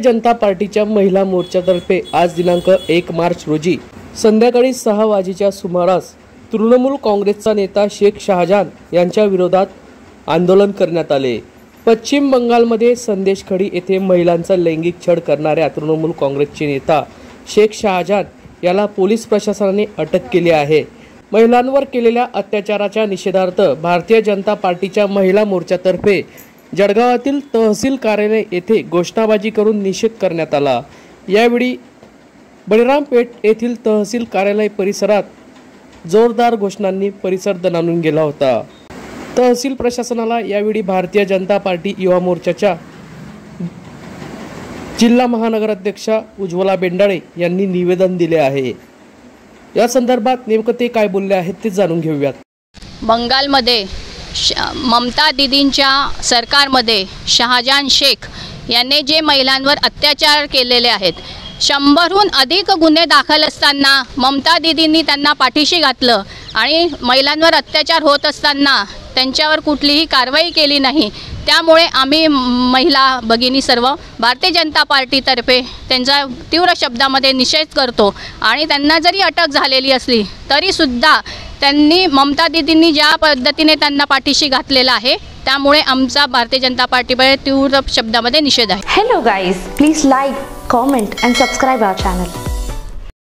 जनता पार्टीच्या महिला मोर्चातर्फे आज दिनांक 1 मार्च रोजी संध्याकाळी 6 वाजेच्या सुमारास तृणमूल काँग्रेसचा नेता शेख शहाजान यांच्या विरोधात आंदोलन करण्यात आले। पश्चिम बंगालमध्ये संदेशखडी येथे महिलांचा लैंगिक छळ करणाऱ्या तृणमूल काँग्रेसचे नेता शेख शहाजान याला पोलीस प्रशासनाने अटक केली आहे। महिलांवर केलेल्या अत्याचाराच्या निषेधार्थ भारतीय जनता पार्टीच्या महिला मोर्चातर्फे जळगावातील तहसील कार्यालय येथे घोषणाबाजी करून निषेध करण्यात आला। यावेळी बळीरामपेठ येथील तहसील कार्यालय परिसरात जोरदार घोषणांनी परिसर दणाणून गेला होता। तहसील प्रशासनाला यावेळी भारतीय जनता पार्टी युवा मोर्चाच्या जिल्हा महानगराध्यक्षा उज्ज्वला बेंडाळे यांनी निवेदन दिले आहे। या संदर्भात नेमकं ते काय बोलले आहेत ते जाणून घेऊयात। बंगालमध्ये ममता दीदींच्या सरकारमध्ये शहाजान शेख यांनी जे महिलांवर अत्याचार केलेले आहेत, 100हून अधिक गुन्हे दाखल असताना ममता दीदींनी त्यांना पाठीशी घातलं आणि महिलांवर अत्याचार होत असताना त्यांच्यावर कुठलीही कारवाई केली नाही। त्यामुळे आम्ही महिला भगिनी सर्व भारतीय जनता पार्टीतर्फे त्यांचा तीव्र शब्दामध्ये निषेध करतो आणि त्यांना जरी अटक झालेली असली तरी सुद्धा त्यांनी ममता दीदींनी ज्या पद्धतीने त्यांना पाठीशी घातलेला आहे त्यामुळे आमचा भारतीय जनता पार्टीवर तीव्र शब्दामध्ये निषेध आहे। Hello guys, please like, comment and subscribe our channel.